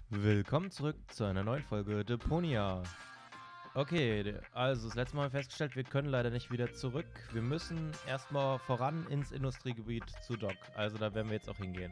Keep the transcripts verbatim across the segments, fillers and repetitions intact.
Willkommen zurück zu einer neuen Folge Deponia. Okay, also das letzte Mal haben wir festgestellt, wir können leider nicht wieder zurück. Wir müssen erstmal voran ins Industriegebiet zu Doc. Also da werden wir jetzt auch hingehen.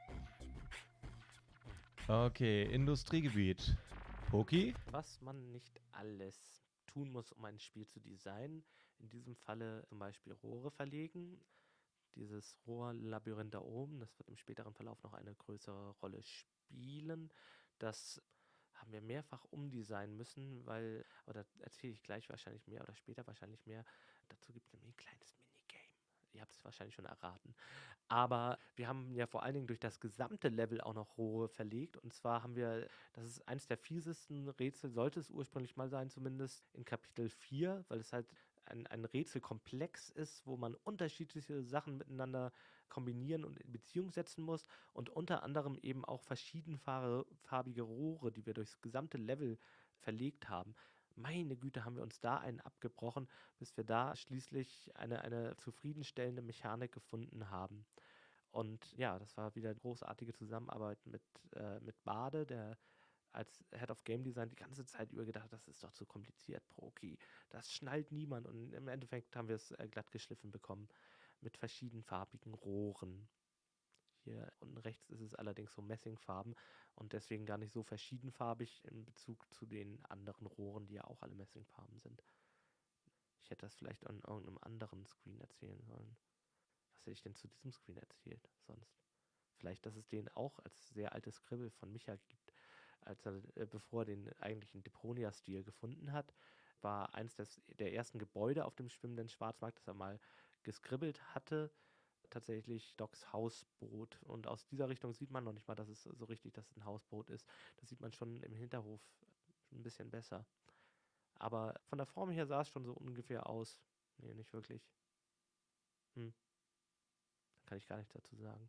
Okay, Industriegebiet. Poki? Was man nicht alles tun muss, um ein Spiel zu designen. In diesem Falle zum Beispiel Rohre verlegen. Dieses Rohrlabyrinth da oben, das wird im späteren Verlauf noch eine größere Rolle spielen. Das haben wir mehrfach umdesignen müssen, weil, aber da erzähle ich gleich wahrscheinlich mehr oder später wahrscheinlich mehr. Dazu gibt es nämlich ein kleines Minigame. Ihr habt es wahrscheinlich schon erraten. Aber wir haben ja vor allen Dingen durch das gesamte Level auch noch Rohre verlegt. Und zwar haben wir, das ist eines der fiesesten Rätsel, sollte es ursprünglich mal sein, zumindest in Kapitel vier, weil es halt ein, ein Rätselkomplex ist, wo man unterschiedliche Sachen miteinander kombinieren und in Beziehung setzen muss. Und unter anderem eben auch verschiedenfarbige Rohre, die wir durchs gesamte Level verlegt haben. Meine Güte, haben wir uns da einen abgebrochen, bis wir da schließlich eine, eine zufriedenstellende Mechanik gefunden haben. Und ja, das war wieder eine großartige Zusammenarbeit mit, äh, mit Bade, der als Head of Game Design die ganze Zeit über gedacht hat, das ist doch zu kompliziert, Proki. Das schnallt niemand. Und im Endeffekt haben wir es äh, glatt geschliffen bekommen mit verschiedenfarbigen Rohren. Hier unten rechts ist es allerdings so Messingfarben und deswegen gar nicht so verschiedenfarbig in Bezug zu den anderen Rohren, die ja auch alle Messingfarben sind. Ich hätte das vielleicht an irgendeinem anderen Screen erzählen sollen. Was hätte ich denn zu diesem Screen erzählt sonst? Vielleicht, dass es den auch als sehr altes Skribbel von Micha gibt. Als er, äh, bevor er den eigentlichen Deponia-Stil gefunden hat, war eins des, der ersten Gebäude auf dem schwimmenden Schwarzmarkt, das er mal geskribbelt hatte, tatsächlich Docs Hausboot. Und aus dieser Richtung sieht man noch nicht mal, dass es so richtig, dass es ein Hausboot ist. Das sieht man schon im Hinterhof ein bisschen besser. Aber von der Form her sah es schon so ungefähr aus. Nee, nicht wirklich. Hm, da kann ich gar nichts dazu sagen.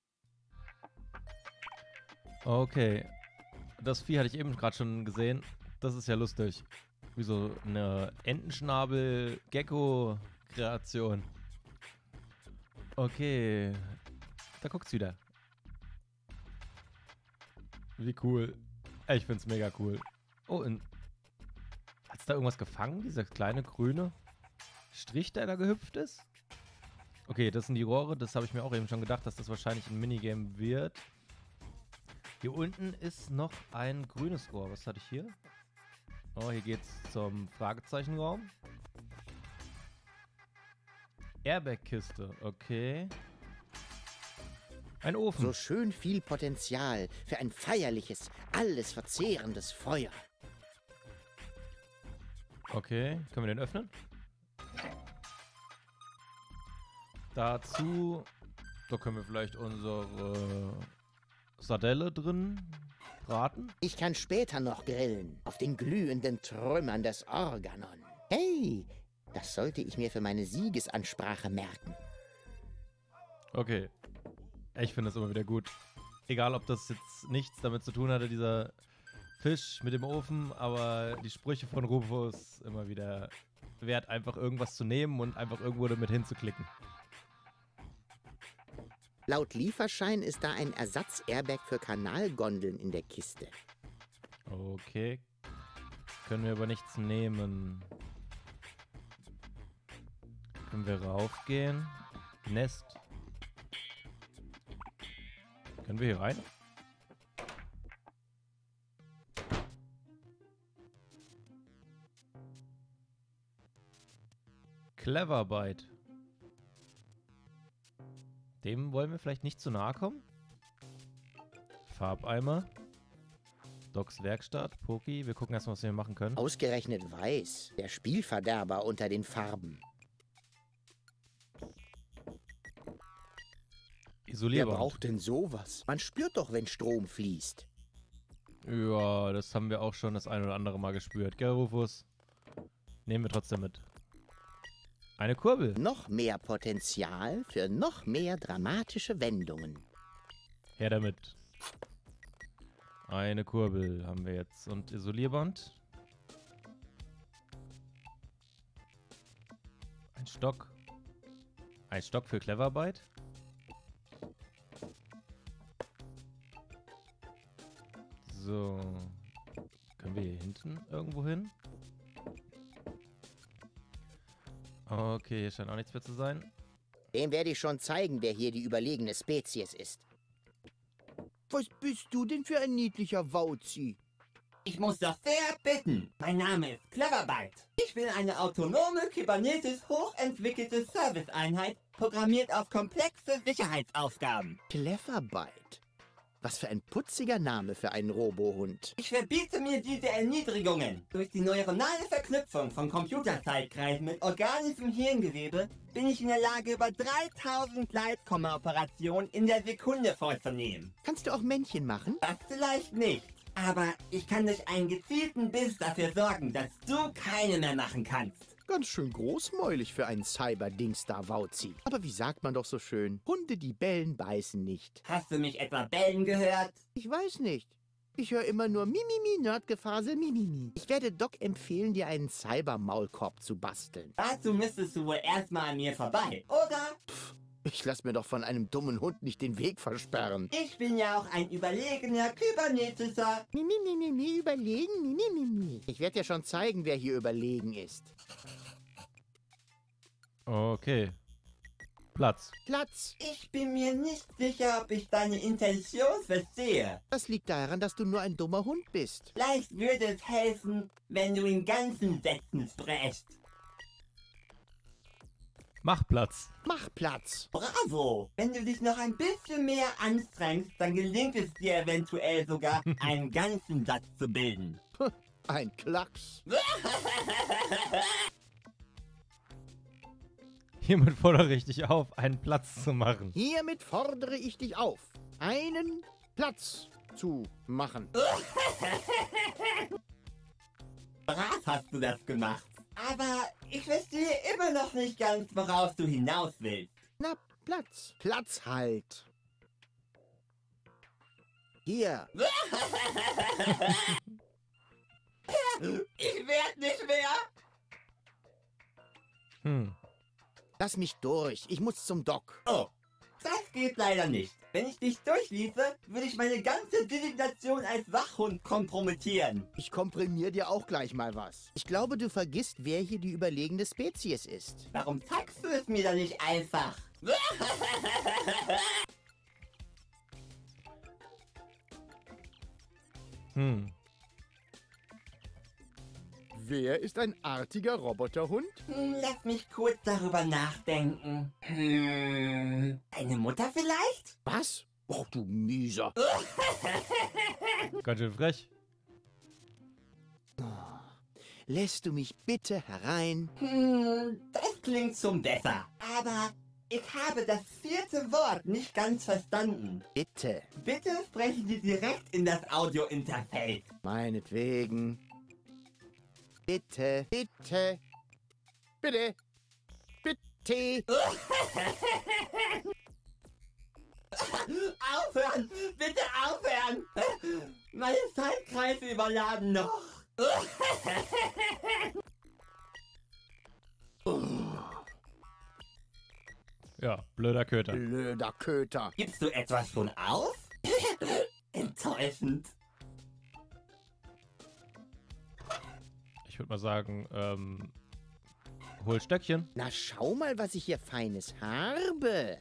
Okay, das Vieh hatte ich eben gerade schon gesehen. Das ist ja lustig. Wie so eine Entenschnabel-Gecko-Kreation. Okay, da guckt's wieder. Wie cool. Ich find's mega cool. Oh, und hat's da irgendwas gefangen? Dieser kleine grüne Strich, der da gehüpft ist? Okay, das sind die Rohre. Das habe ich mir auch eben schon gedacht, dass das wahrscheinlich ein Minigame wird. Hier unten ist noch ein grünes Rohr. Was hatte ich hier? Oh, hier geht's zum Fragezeichenraum. Airbag-Kiste, okay. Ein Ofen. So schön viel Potenzial für ein feierliches, alles verzehrendes Feuer. Okay, können wir den öffnen? Dazu, da können wir vielleicht unsere Sardelle drin braten. Ich kann später noch grillen, auf den glühenden Trümmern des Organon. Hey, das sollte ich mir für meine Siegesansprache merken. Okay. Ich finde das immer wieder gut. Egal, ob das jetzt nichts damit zu tun hatte, dieser Fisch mit dem Ofen, aber die Sprüche von Rufus immer wieder wert, einfach irgendwas zu nehmen und einfach irgendwo damit hinzuklicken. Laut Lieferschein ist da ein Ersatz-Airbag für Kanalgondeln in der Kiste. Okay. Können wir aber nichts nehmen. Können wir raufgehen? Nest. Können wir hier rein? Cleverbite. Dem wollen wir vielleicht nicht zu nahe kommen? Farbeimer. Docs Werkstatt. Poki. Wir gucken erstmal, was wir hier machen können. Ausgerechnet weiß, der Spielverderber unter den Farben. Wer Isolierband. braucht denn sowas? Man spürt doch, wenn Strom fließt. Ja, das haben wir auch schon das ein oder andere Mal gespürt. Gell, Rufus? Nehmen wir trotzdem mit. Eine Kurbel. Noch mehr Potenzial für noch mehr dramatische Wendungen. Her damit. Eine Kurbel haben wir jetzt. Und Isolierband. Ein Stock. Ein Stock für Cleverbite. So. Können wir hier hinten irgendwo hin? Okay, hier scheint auch nichts mehr zu sein. Dem werde ich schon zeigen, wer hier die überlegene Spezies ist. Was bist du denn für ein niedlicher Wauzi? Ich muss doch sehr bitten. Mein Name ist Cleverbyte. Ich bin eine autonome, kybernetisch hochentwickelte Serviceeinheit, programmiert auf komplexe Sicherheitsaufgaben. Cleverbyte. Was für ein putziger Name für einen Robohund. Ich verbiete mir diese Erniedrigungen. Durch die neuronale Verknüpfung von Computerzeitkreisen mit organischem Hirngewebe bin ich in der Lage, über dreitausend Gleitkomma-Operationen in der Sekunde vorzunehmen. Kannst du auch Männchen machen? Das vielleicht nicht. Aber ich kann durch einen gezielten Biss dafür sorgen, dass du keine mehr machen kannst. Ganz schön großmäulig für einen Cyber-Dingstar-Wauzi. Aber wie sagt man doch so schön? Hunde, die bellen, beißen nicht. Hast du mich etwa bellen gehört? Ich weiß nicht. Ich höre immer nur Mimimi, Nerdgefasel, Mimimi. Ich werde Doc empfehlen, dir einen Cyber-Maulkorb zu basteln. Dazu müsstest du wohl erstmal an mir vorbei, oder? Pff, ich lass mir doch von einem dummen Hund nicht den Weg versperren. Ich bin ja auch ein überlegener kybernetischer. Mimi, Mimi, Mimi, überlegen, Mimi, Mimi. Ich werde dir schon zeigen, wer hier überlegen ist. Okay. Platz. Platz. Ich bin mir nicht sicher, ob ich deine Intention verstehe. Das liegt daran, dass du nur ein dummer Hund bist. Vielleicht würde es helfen, wenn du in ganzen Sätzen sprichst. Mach Platz. Mach Platz. Bravo! Wenn du dich noch ein bisschen mehr anstrengst, dann gelingt es dir eventuell sogar, einen ganzen Satz zu bilden. Ein Klacks. Hiermit fordere ich dich auf, einen Platz zu machen. Hiermit fordere ich dich auf, einen Platz zu machen. Brav hast du das gemacht. Aber ich verstehe immer noch nicht ganz, worauf du hinaus willst. Na, Platz. Platz halt. Hier. Ich werd nicht mehr. Hm. Lass mich durch. Ich muss zum Doc. Oh, das geht leider nicht. Wenn ich dich durchließe, würde ich meine ganze Designation als Wachhund kompromittieren. Ich komprimiere dir auch gleich mal was. Ich glaube, du vergisst, wer hier die überlegene Spezies ist. Warum sagst du es mir dann nicht einfach? Hm. Wer ist ein artiger Roboterhund? Hm, lass mich kurz darüber nachdenken. Hm, eine Mutter vielleicht? Was? Oh, du Mieser. Ganz schön frech. Lässt du mich bitte herein? Hm, das klingt schon besser. Aber ich habe das vierte Wort nicht ganz verstanden. Bitte. Bitte sprechen Sie direkt in das Audio-Interface. Meinetwegen. Bitte, bitte, bitte, bitte. Aufhören! Bitte aufhören! Meine Zeitkreise überladen noch. Ja, blöder Köter. Blöder Köter. Gibst du etwas schon auf? Enttäuschend. Ich würde mal sagen, ähm, hol Stöckchen. Na, schau mal, was ich hier Feines habe.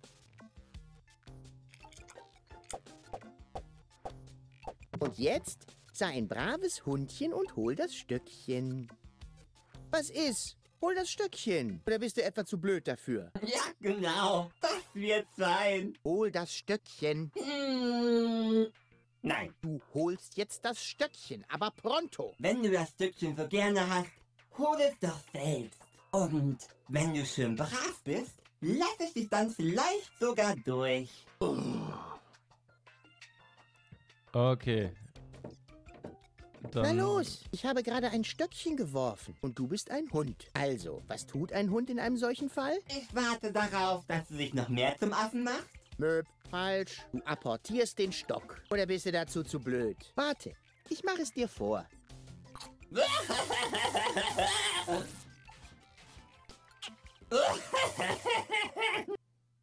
Und jetzt sei ein braves Hundchen und hol das Stöckchen. Was ist? Hol das Stöckchen. Oder bist du etwa zu blöd dafür? Ja, genau. Das wird sein. Hol das Stöckchen. Hm, nein. Du holst jetzt das Stöckchen, aber pronto. Wenn du das Stückchen so gerne hast, hol es doch selbst. Und wenn du schön brav bist, lass es dich dann vielleicht sogar durch. Okay. Dann, Na los, ich habe gerade ein Stöckchen geworfen und du bist ein Hund. Also, was tut ein Hund in einem solchen Fall? Ich warte darauf, dass du dich noch mehr zum Affen machst. Möb, falsch. Du apportierst den Stock. Oder bist du dazu zu blöd? Warte, ich mache es dir vor.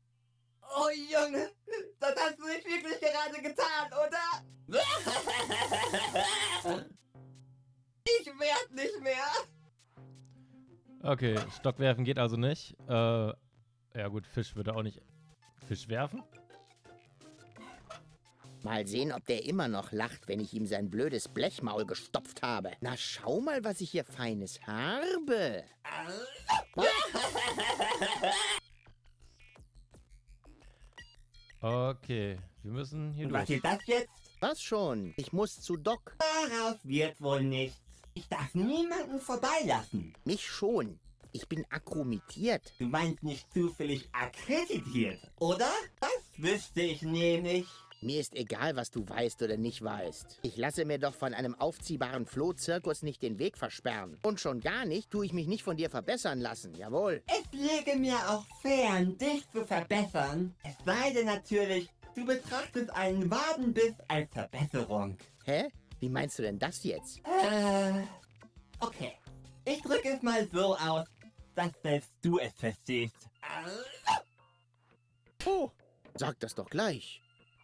Oh Junge, das hast du nicht wirklich gerade getan, oder? Okay, Stock werfen geht also nicht. Äh, ja gut, Fisch würde auch nicht... Fisch werfen? Mal sehen, ob der immer noch lacht, wenn ich ihm sein blödes Blechmaul gestopft habe. Na, schau mal, was ich hier Feines habe. Okay, wir müssen hier Und durch. was ist das jetzt? Was schon? Ich muss zu Doc. Daraus wird wohl nichts. Ich darf niemanden vorbeilassen. Mich schon. Ich bin akkreditiert. Du meinst nicht zufällig akkreditiert, oder? Das wüsste ich nämlich. Mir ist egal, was du weißt oder nicht weißt. Ich lasse mir doch von einem aufziehbaren Flohzirkus nicht den Weg versperren. Und schon gar nicht tue ich mich nicht von dir verbessern lassen, jawohl. Es liege mir auch fern, dich zu verbessern. Es sei denn natürlich, du betrachtest einen Wadenbiss als Verbesserung. Hä? Wie meinst du denn das jetzt? Äh, okay. Ich drücke es mal so aus, dass selbst du es verstehst. Oh, sag das doch gleich.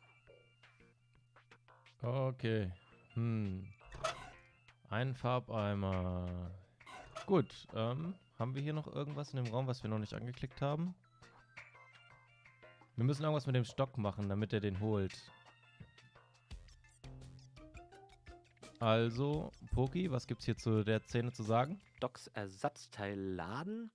Okay. Hm. Ein Farbeimer. Gut, ähm, haben wir hier noch irgendwas in dem Raum, was wir noch nicht angeklickt haben? Wir müssen irgendwas mit dem Stock machen, damit er den holt. Also, Poki, was gibt's hier zu der Szene zu sagen? Docs Ersatzteilladen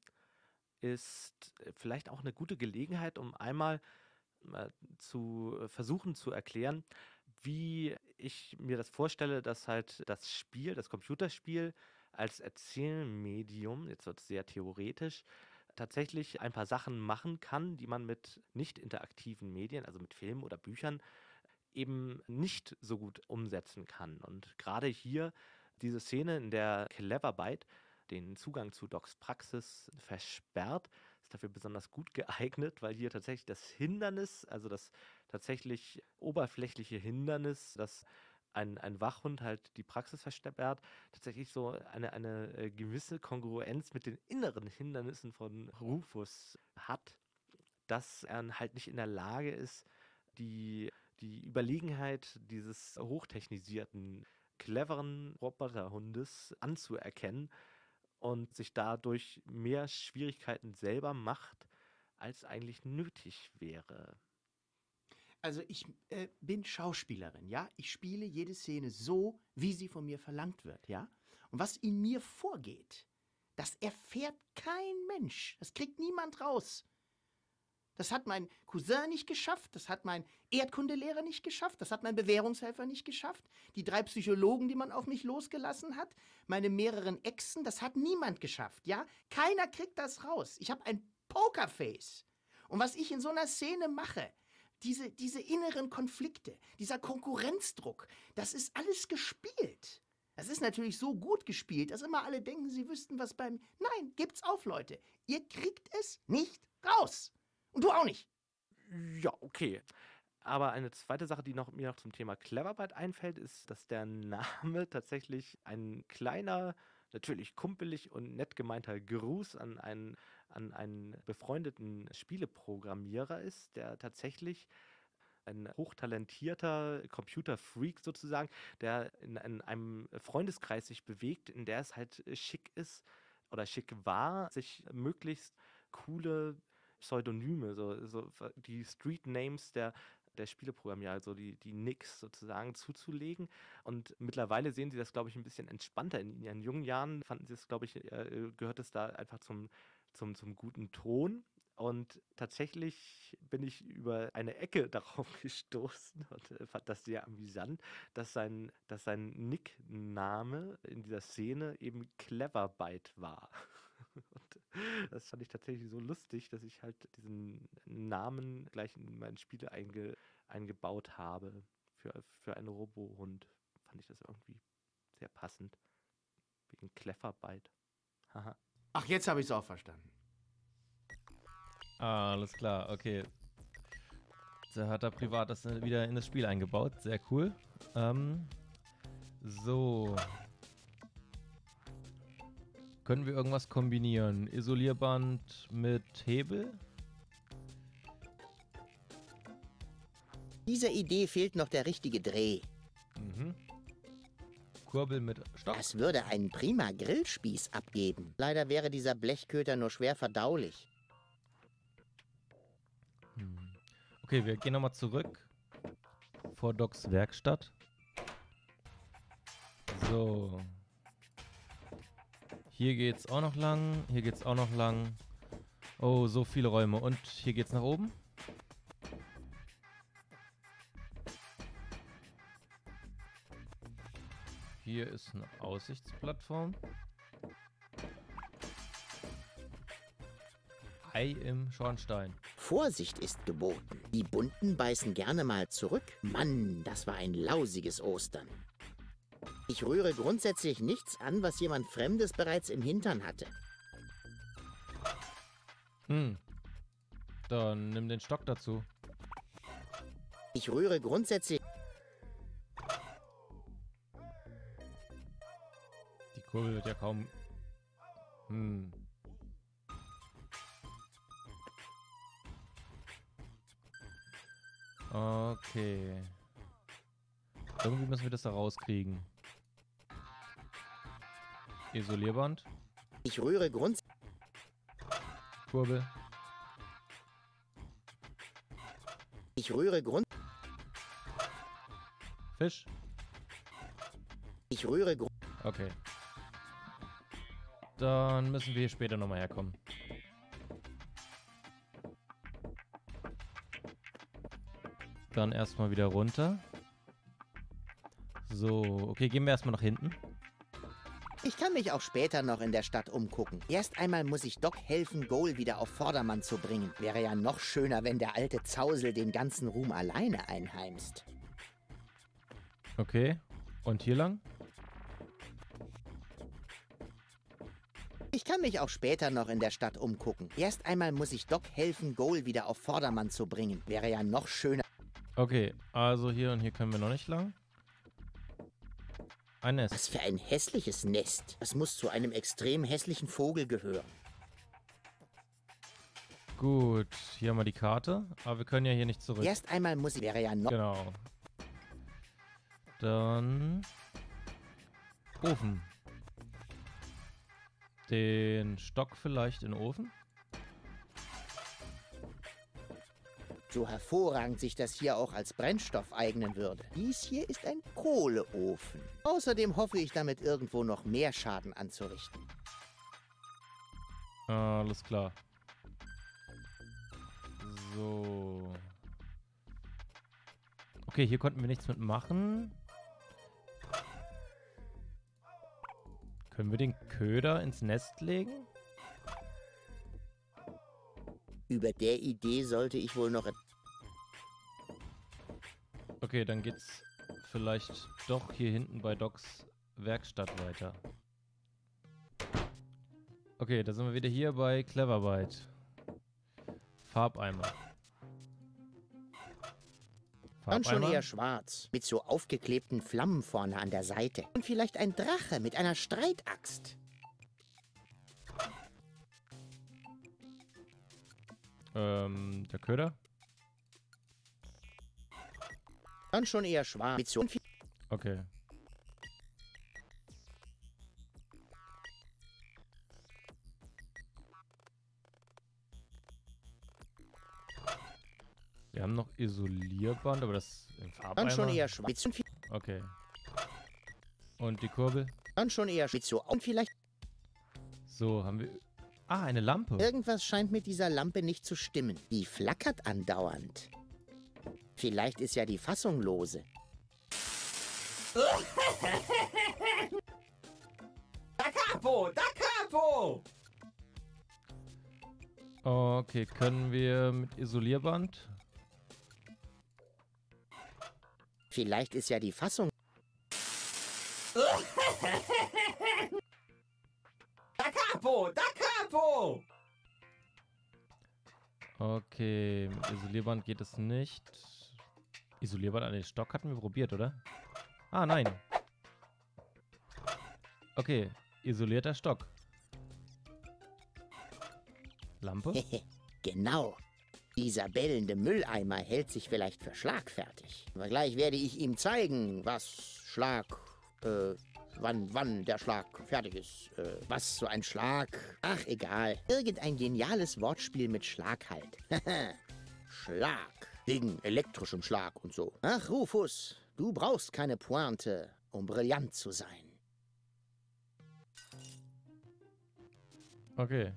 ist vielleicht auch eine gute Gelegenheit, um einmal äh, zu äh, versuchen zu erklären, wie ich mir das vorstelle, dass halt das Spiel, das Computerspiel als Erzählmedium, jetzt wird es sehr theoretisch, tatsächlich ein paar Sachen machen kann, die man mit nicht interaktiven Medien, also mit Filmen oder Büchern, eben nicht so gut umsetzen kann. Und gerade hier diese Szene, in der Cleverbyte den Zugang zu Docs Praxis versperrt, ist dafür besonders gut geeignet, weil hier tatsächlich das Hindernis, also das tatsächlich oberflächliche Hindernis, dass ein, ein Wachhund halt die Praxis versperrt, tatsächlich so eine, eine äh, gewisse Kongruenz mit den inneren Hindernissen von Rufus hat, dass er halt nicht in der Lage ist, die, die Überlegenheit dieses hochtechnisierten, cleveren Roboterhundes anzuerkennen und sich dadurch mehr Schwierigkeiten selber macht, als eigentlich nötig wäre. Also ich äh, bin Schauspielerin, ja? Ich spiele jede Szene so, wie sie von mir verlangt wird, ja? Und was in mir vorgeht, das erfährt kein Mensch. Das kriegt niemand raus. Das hat mein Cousin nicht geschafft, das hat mein Erdkundelehrer nicht geschafft, das hat mein Bewährungshelfer nicht geschafft, die drei Psychologen, die man auf mich losgelassen hat, meine mehreren Exen, das hat niemand geschafft, ja? Keiner kriegt das raus. Ich habe ein Pokerface. Und was ich in so einer Szene mache, diese, diese inneren Konflikte, dieser Konkurrenzdruck, das ist alles gespielt. Das ist natürlich so gut gespielt, dass immer alle denken, sie wüssten, was beim... Nein, gebt's auf, Leute. Ihr kriegt es nicht raus. Und du auch nicht. Ja, okay. Aber eine zweite Sache, die noch, mir noch zum Thema Cleverbyte einfällt, ist, dass der Name tatsächlich ein kleiner, natürlich kumpelig und nett gemeinter Gruß an einen, an einen befreundeten Spieleprogrammierer ist, der tatsächlich ein hochtalentierter Computerfreak sozusagen, der in, in einem Freundeskreis sich bewegt, in der es halt schick ist oder schick war, sich möglichst coole Pseudonyme, so, so die Street Names der, der Spieleprogrammierer, also die, die Nicks sozusagen zuzulegen. Und mittlerweile sehen sie das, glaube ich, ein bisschen entspannter. In ihren jungen Jahren fanden sie es, glaube ich, äh, gehört es da einfach zum, zum, zum guten Ton. Und tatsächlich bin ich über eine Ecke darauf gestoßen und äh, fand das sehr amüsant, dass sein, dass sein Nickname in dieser Szene eben Cleverbyte war. Und das fand ich tatsächlich so lustig, dass ich halt diesen Namen gleich in mein Spiel einge, eingebaut habe. Für, für einen Robohund fand ich das irgendwie sehr passend. Wegen Cleverbyte. Haha. Ach, jetzt habe ich es auch verstanden. Ah, alles klar, okay. Da hat er privat das wieder in das Spiel eingebaut. Sehr cool. Ähm, so. Können wir irgendwas kombinieren? Isolierband mit Hebel? Dieser Idee fehlt noch der richtige Dreh. Mhm. Kurbel mit Stock. Das würde einen prima Grillspieß abgeben. Leider wäre dieser Blechköter nur schwer verdaulich. Hm. Okay, wir gehen nochmal zurück. Vor Docs Werkstatt. So. Hier geht's auch noch lang. Hier geht's auch noch lang. Oh, so viele Räume. Und hier geht's nach oben. Hier ist eine Aussichtsplattform. Ei im Schornstein. Vorsicht ist geboten. Die Bunten beißen gerne mal zurück. Mann, das war ein lausiges Ostern. Ich rühre grundsätzlich nichts an, was jemand Fremdes bereits im Hintern hatte. Hm. Dann nimm den Stock dazu. Ich rühre grundsätzlich... Die Kurbel wird ja kaum... Hm. Okay. Irgendwie müssen wir das da rauskriegen. Isolierband. Ich rühre grundsätzlich... Kurbel. Ich rühre Grund... Fisch. Ich rühre Grund... Okay. Dann müssen wir hier später nochmal herkommen. Dann erstmal wieder runter. So, okay, gehen wir erstmal nach hinten. Ich kann mich auch später noch in der Stadt umgucken. Erst einmal muss ich Doc helfen, Goal wieder auf Vordermann zu bringen. Wäre ja noch schöner, wenn der alte Zausel den ganzen Ruhm alleine einheimst. Okay, und hier lang? Ich kann mich auch später noch in der Stadt umgucken. Erst einmal muss ich Doc helfen, Goal wieder auf Vordermann zu bringen. Wäre ja noch schöner. Okay, also hier und hier können wir noch nicht lang. Ein Nest. Was für ein hässliches Nest. Das muss zu einem extrem hässlichen Vogel gehören. Gut, hier haben wir die Karte, aber wir können ja hier nicht zurück. Erst einmal muss ich... Wäre ja noch... Genau. Dann... Ofen. Den Stock vielleicht in den Ofen? So hervorragend sich das hier auch als Brennstoff eignen würde. Dies hier ist ein Kohleofen. Außerdem hoffe ich damit irgendwo noch mehr Schaden anzurichten. Alles klar. So. Okay, hier konnten wir nichts mitmachen. Können wir den Köder ins Nest legen? Über der Idee sollte ich wohl noch... Okay, dann geht's vielleicht doch hier hinten bei Docs Werkstatt weiter. Okay, da sind wir wieder hier bei Cleverbyte. Farbeimer. Dann schon Farbeimer? eher schwarz, mit so aufgeklebten Flammen vorne an der Seite. Und vielleicht ein Drache mit einer Streitaxt. Ähm, der Köder? Dann schon eher schwarz, mit so... Okay. Wir haben noch Isolierband, aber das im Farbeimer. Dann schon eher schwarz. Okay. Und die Kurbel? Dann schon eher mit so... Und vielleicht... So, haben wir... Ah, eine Lampe. Irgendwas scheint mit dieser Lampe nicht zu stimmen. Die flackert andauernd. Vielleicht ist ja die Fassung lose. Da Capo! Da Capo! Okay, können wir mit Isolierband? Vielleicht ist ja die Fassung... Da Capo! Da Capo! Okay, mit Isolierband geht es nicht. Isolierband an den Stock hatten wir probiert, oder? Ah, nein. Okay, isolierter Stock. Lampe? Genau. Dieser bellende Mülleimer hält sich vielleicht für schlagfertig. Aber gleich werde ich ihm zeigen, was Schlag... äh... wann, wann der Schlag fertig ist. Äh, was, so ein Schlag? Ach, egal. Irgendein geniales Wortspiel mit Schlag halt. Schlag. Wegen elektrischem Schlag und so. Ach, Rufus, du brauchst keine Pointe, um brillant zu sein. Okay.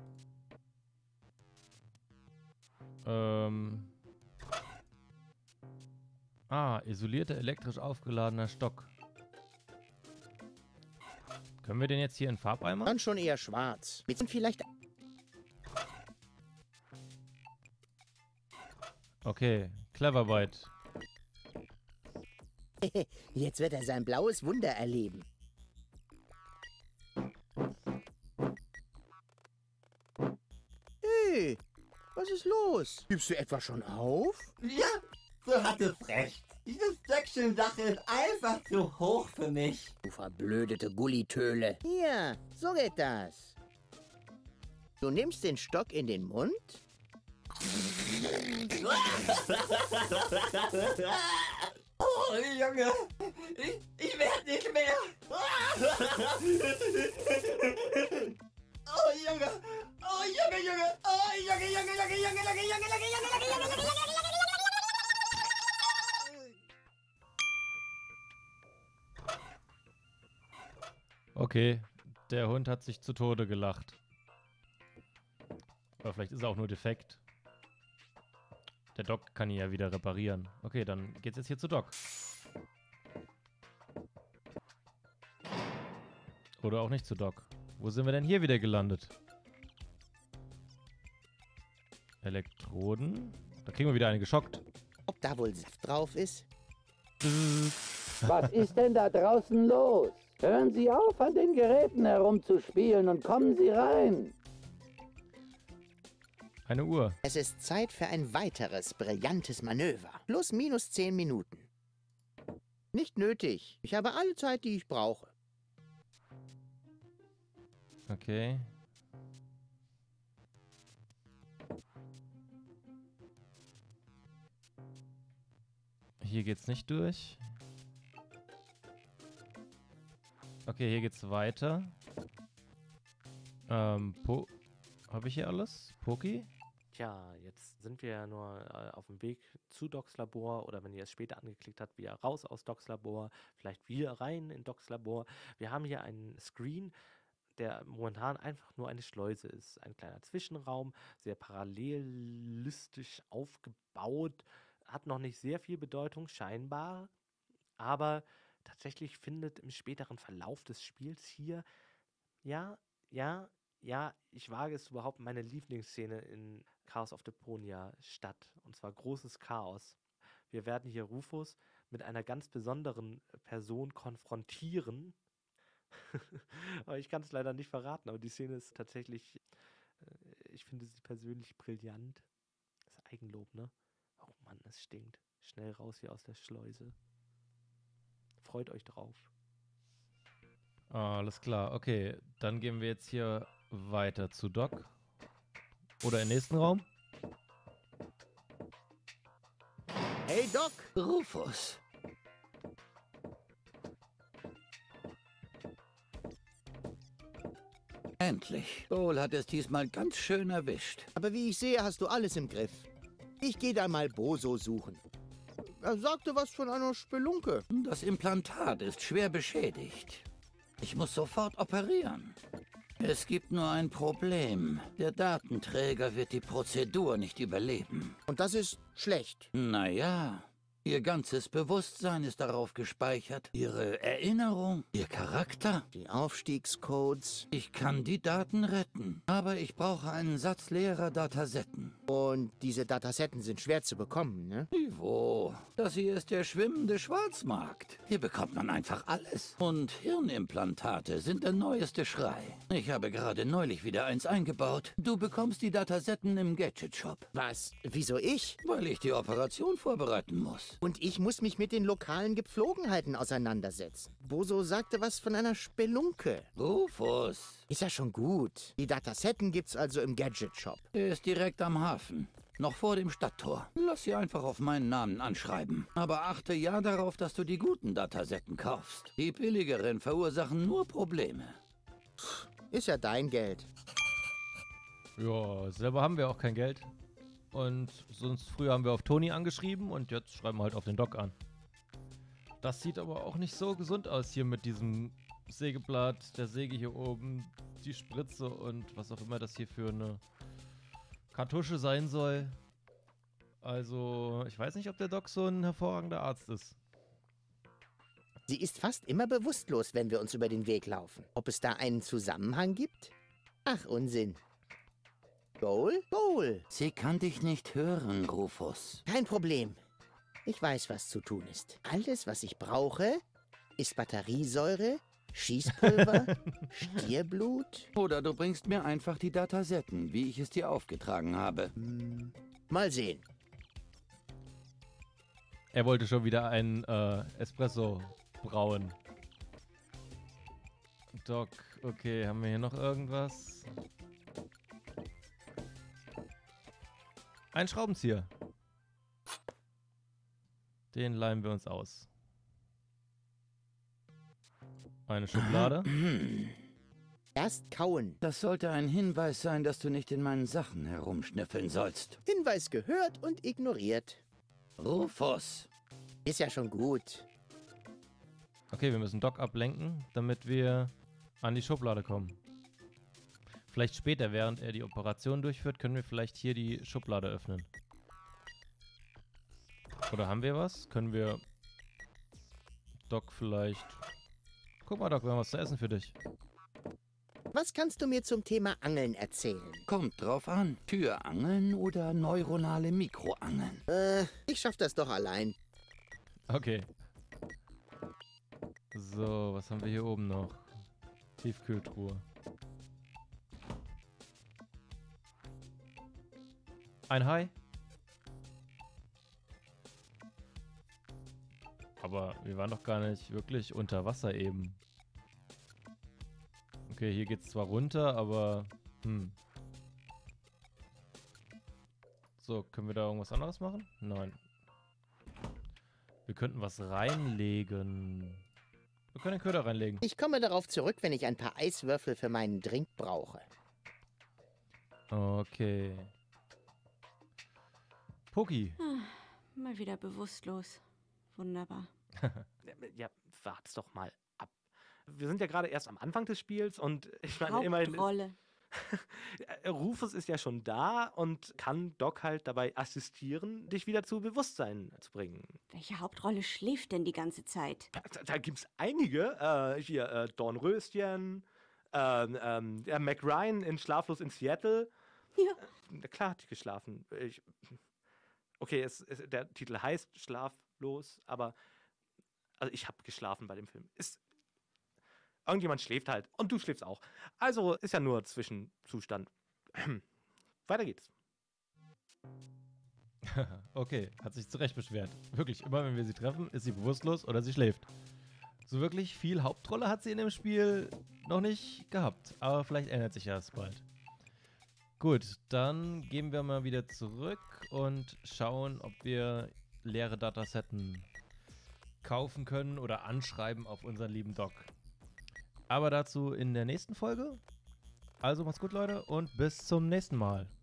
Ähm. Ah, isolierter elektrisch aufgeladener Stock. Können wir den jetzt hier in Farbeimer? Dann schon eher schwarz. Mit vielleicht... Okay, Cleverbyte. Jetzt wird er sein blaues Wunder erleben. Hey, was ist los? Gibst du etwa schon auf? Ja, so hat es recht. Diese Stöckchen-Sache ist einfach zu hoch für mich. Du verblödete Gullitöle. Hier, so geht das. Du nimmst den Stock in den Mund. Oh, Junge, ich, ich werde nicht mehr. Oh, Junge, oh, Junge, Junge, oh, Junge, Junge, Junge, Junge, Junge, Junge, Junge, Junge, Junge, Junge, Junge. Okay, der Hund hat sich zu Tode gelacht. Aber vielleicht ist er auch nur defekt. Der Doc kann ihn ja wieder reparieren. Okay, dann geht's jetzt hier zu Doc. Oder auch nicht zu Doc. Wo sind wir denn hier wieder gelandet? Elektroden. Da kriegen wir wieder eine geschockt. Ob da wohl Saft drauf ist? Was ist denn da draußen los? Hören Sie auf, an den Geräten herumzuspielen und kommen Sie rein. Eine Uhr. Es ist Zeit für ein weiteres brillantes Manöver. Plus minus zehn Minuten. Nicht nötig. Ich habe alle Zeit, die ich brauche. Okay. Hier geht's nicht durch. Okay, hier geht's weiter. Ähm, Po... Habe ich hier alles? Poki? Tja, jetzt sind wir ja nur äh, auf dem Weg zu Docs Labor oder wenn ihr es später angeklickt habt, wieder raus aus Docs Labor, vielleicht wieder rein in Docs Labor. Wir haben hier einen Screen, der momentan einfach nur eine Schleuse ist. Ein kleiner Zwischenraum, sehr parallelistisch aufgebaut, hat noch nicht sehr viel Bedeutung, scheinbar, aber tatsächlich findet im späteren Verlauf des Spiels hier, ja, ja, ja, ich wage es überhaupt, meine Lieblingsszene in Chaos of Deponia statt. Und zwar großes Chaos. Wir werden hier Rufus mit einer ganz besonderen Person konfrontieren. Aber ich kann es leider nicht verraten. Aber die Szene ist tatsächlich, äh, ich finde sie persönlich brillant. Das ist Eigenlob, ne? Oh Mann, es stinkt. Schnell raus hier aus der Schleuse. Freut euch drauf. Ah, alles klar. Okay, dann gehen wir jetzt hier weiter zu Doc. Oder im nächsten Raum. Hey Doc! Rufus. Endlich. Cole hat es diesmal ganz schön erwischt. Aber wie ich sehe, hast du alles im Griff. Ich gehe da mal Boso suchen. Er sagte was von einer Spelunke. Das Implantat ist schwer beschädigt. Ich muss sofort operieren. Es gibt nur ein Problem. Der Datenträger wird die Prozedur nicht überleben. Und das ist schlecht. Naja, Ihr ganzes Bewusstsein ist darauf gespeichert. Ihre Erinnerung, Ihr Charakter. Die Aufstiegscodes. Ich kann die Daten retten, aber ich brauche einen Satz leerer Datasetten. Und diese Datasetten sind schwer zu bekommen, ne? Wo? Das hier ist der schwimmende Schwarzmarkt. Hier bekommt man einfach alles. Und Hirnimplantate sind der neueste Schrei. Ich habe gerade neulich wieder eins eingebaut. Du bekommst die Datasetten im Gadget-Shop. Was? Wieso ich? Weil ich die Operation vorbereiten muss. Und ich muss mich mit den lokalen Gepflogenheiten auseinandersetzen. Boso sagte was von einer Spelunke. Rufus. Ist ja schon gut. Die Datasetten gibt's also im Gadget-Shop. Er ist direkt am Hafen. Noch vor dem Stadttor. Lass sie einfach auf meinen Namen anschreiben. Aber achte ja darauf, dass du die guten Datasetten kaufst. Die billigeren verursachen nur Probleme. Ist ja dein Geld. Ja, selber haben wir auch kein Geld. Und sonst früher haben wir auf Toni angeschrieben und jetzt schreiben wir halt auf den Doc an. Das sieht aber auch nicht so gesund aus hier mit diesem Sägeblatt, der Säge hier oben, die Spritze und was auch immer das hier für eine Kartusche sein soll. Also, ich weiß nicht, ob der Doc so ein hervorragender Arzt ist. Sie ist fast immer bewusstlos, wenn wir uns über den Weg laufen. Ob es da einen Zusammenhang gibt? Ach, Unsinn. Goal? Goal. Sie kann dich nicht hören, Rufus. Kein Problem. Ich weiß, was zu tun ist. Alles, was ich brauche, ist Batteriesäure, Schießpulver, Stierblut. Oder du bringst mir einfach die Datasetten, wie ich es dir aufgetragen habe. Hm, mal sehen. Er wollte schon wieder einen äh, Espresso brauen. Doc, okay, haben wir hier noch irgendwas? Ein Schraubenzieher. Den leihen wir uns aus. Eine Schublade. Erst kauen. Das sollte ein Hinweis sein, dass du nicht in meinen Sachen herumschnüffeln sollst. Hinweis gehört und ignoriert. Rufus. Ist ja schon gut. Okay, wir müssen Doc ablenken, damit wir an die Schublade kommen. Vielleicht später, während er die Operation durchführt, können wir vielleicht hier die Schublade öffnen. Oder haben wir was? Können wir Doc vielleicht... Guck mal, Doc, wir haben was zu essen für dich. Was kannst du mir zum Thema Angeln erzählen? Kommt drauf an. Türangeln oder neuronale Mikroangeln? Äh, ich schaff das doch allein. Okay. So, was haben wir hier oben noch? Tiefkühltruhe. Ein Hai? Aber wir waren doch gar nicht wirklich unter Wasser eben. Okay, hier geht's zwar runter, aber... Hm. So, können wir da irgendwas anderes machen? Nein. Wir könnten was reinlegen. Wir können den Köder reinlegen. Ich komme darauf zurück, wenn ich ein paar Eiswürfel für meinen Drink brauche. Okay. Poki. Ah, mal wieder bewusstlos. Wunderbar. Ja, wart's doch mal ab. Wir sind ja gerade erst am Anfang des Spiels und ich meine immerhin... Hauptrolle. Rufus ist ja schon da und kann Doc halt dabei assistieren, dich wieder zu Bewusstsein zu bringen. Welche Hauptrolle schläft denn die ganze Zeit? Da, da gibt's einige. Äh, hier, äh, Dornröschen, ähm, ähm, der Mac Ryan in Schlaflos in Seattle. Ja. Äh, klar hat die geschlafen. Ich, okay, es, es, der Titel heißt Schlaflos, aber also ich habe geschlafen bei dem Film. Ist Irgendjemand schläft halt. Und du schläfst auch. Also ist ja nur Zwischenzustand. Weiter geht's. Okay, hat sich zurecht beschwert. Wirklich, immer wenn wir sie treffen, ist sie bewusstlos oder sie schläft. So wirklich viel Hauptrolle hat sie in dem Spiel noch nicht gehabt. Aber vielleicht ändert sich das bald. Gut, dann gehen wir mal wieder zurück und schauen, ob wir leere Datasetten kaufen können oder anschreiben auf unseren lieben Doc. Aber dazu in der nächsten Folge. Also macht's gut, Leute, und bis zum nächsten Mal.